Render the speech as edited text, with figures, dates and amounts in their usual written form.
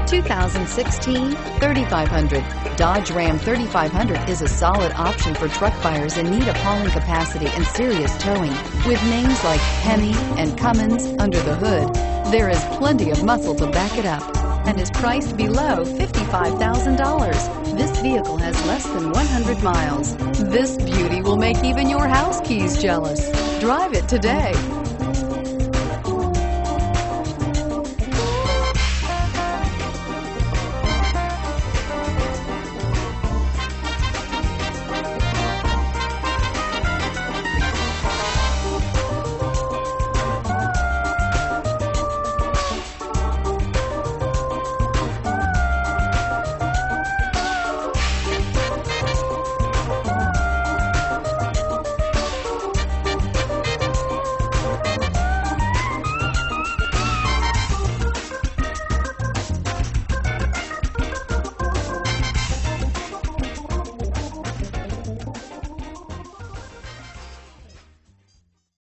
2016 3500. Dodge Ram 3500 is a solid option for truck buyers in need of hauling capacity and serious towing. With names like Hemi and Cummins under the hood, there is plenty of muscle to back it up and is priced below $55,000. This vehicle has less than 100 miles. This beauty will make even your house keys jealous. Drive it today.